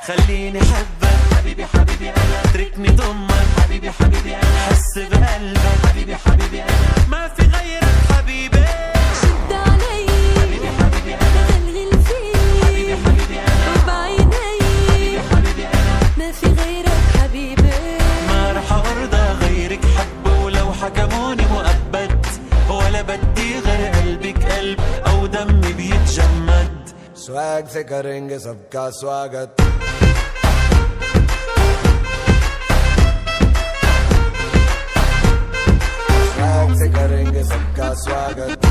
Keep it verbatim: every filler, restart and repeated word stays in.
خليني حبك حبيبي حبيبي انا، اتركني ضمك حبيبي حبيبي انا، حس بقلبك حبيبي حبيبي انا، ما في غيرك حبيبي. شد علي حبيبي حبيبي انا، غلغل فيه حبيبي حبيبي انا، وبعيني حبيبي حبيبي انا، ما في غيرك حبيبي. ما رح ارضى غيرك حب ولو حكموني مؤبد، ولا بدي غير قلبك قلب او دمي بيتجمد. स्वैग से करेंगे सबका स्वागत, स्वैग से करेंगे सबका स्वागत.